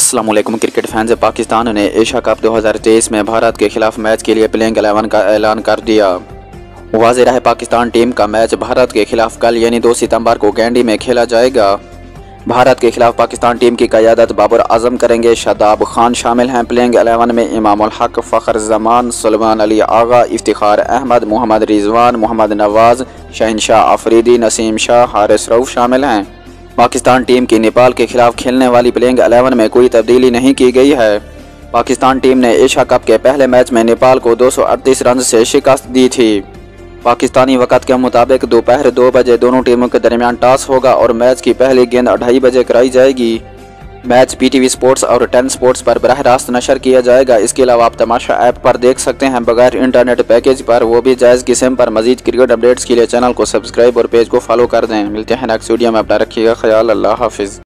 अस्सलाम वालेकुम cricket fans. Pakistan ने एशिया कप 2023 में भारत के खिलाफ मैच के लिए प्लेइंग 11 का ऐलान कर दिया। वाज़ेह है पाकिस्तान टीम का मैच भारत के खिलाफ कल यानी 2 सितंबर को कैंडी में खेला जाएगा। भारत के खिलाफ पाकिस्तान टीम की क़यादत बाबर आजम करेंगे। शादाब खान शामिल हैं। प्लेइंग 11 में इमामुल हक, फ़खर जमान, सुलेमान अली आगा, इफ्तिखार अहमद, मोहम्मद रिजवान, मोहम्मद नवाज, शहनशाह अफरीदी, नसीम शाह, हारिस रऊफ शामिल हैं। पाकिस्तान टीम की नेपाल के खिलाफ खेलने वाली प्लेइंग 11 में कोई तब्दीली नहीं की गई है। पाकिस्तान टीम ने एशिया कप के पहले मैच में नेपाल को 238 रन से शिकस्त दी थी। पाकिस्तानी वक़्त के मुताबिक दोपहर 2 बजे दोनों टीमों के दरमियान टॉस होगा और मैच की पहली गेंद 2:30 बजे कराई जाएगी। मैच PTV स्पोर्ट्स और 10 स्पोर्ट्स पर बराह रास्त नशर किया जाएगा। इसके अलावा आप तमाशा ऐप पर देख सकते हैं बगैर इंटरनेट पैकेज पर, वो भी जायज़ किस्म पर। मजीद क्रिकेट अपडेट्स के लिए चैनल को सब्सक्राइब और पेज को फॉलो कर दें। मिलते हैं नेक्स्ट वीडियो में। अपना रखिएगा ख्याल। अल्लाह हाफिज़।